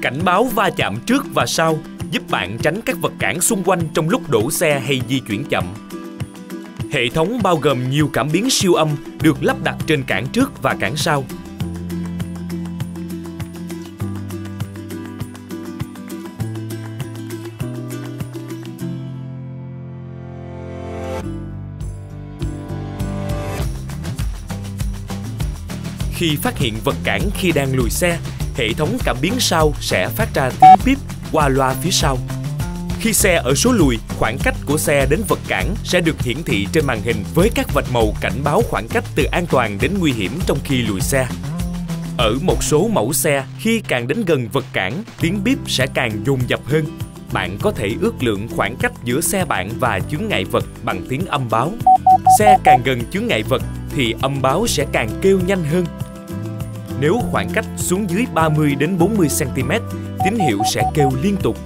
Cảnh báo va chạm trước và sau giúp bạn tránh các vật cản xung quanh trong lúc đổ xe hay di chuyển chậm. Hệ thống bao gồm nhiều cảm biến siêu âm được lắp đặt trên cản trước và cản sau. Khi phát hiện vật cản khi đang lùi xe, hệ thống cảm biến sau sẽ phát ra tiếng bíp qua loa phía sau. Khi xe ở số lùi, khoảng cách của xe đến vật cản sẽ được hiển thị trên màn hình với các vạch màu cảnh báo khoảng cách từ an toàn đến nguy hiểm trong khi lùi xe. Ở một số mẫu xe, khi càng đến gần vật cản, tiếng bíp sẽ càng dồn dập hơn. Bạn có thể ước lượng khoảng cách giữa xe bạn và chướng ngại vật bằng tiếng âm báo. Xe càng gần chướng ngại vật thì âm báo sẽ càng kêu nhanh hơn. Nếu khoảng cách xuống dưới 30 đến 40 cm, tín hiệu sẽ kêu liên tục.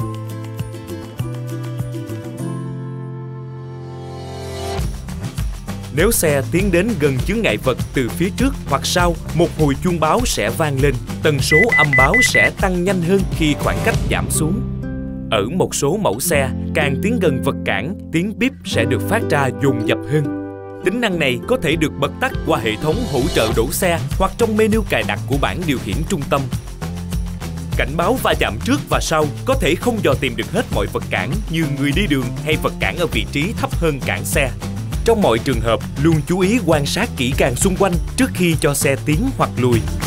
Nếu xe tiến đến gần chướng ngại vật từ phía trước hoặc sau, một hồi chuông báo sẽ vang lên. Tần số âm báo sẽ tăng nhanh hơn khi khoảng cách giảm xuống. Ở một số mẫu xe, càng tiến gần vật cản, tiếng bíp sẽ được phát ra dồn dập hơn. Tính năng này có thể được bật tắt qua hệ thống hỗ trợ đổ xe hoặc trong menu cài đặt của bảng điều khiển trung tâm. Cảnh báo va chạm trước và sau có thể không dò tìm được hết mọi vật cản như người đi đường hay vật cản ở vị trí thấp hơn cản xe. Trong mọi trường hợp, luôn chú ý quan sát kỹ càng xung quanh trước khi cho xe tiến hoặc lùi.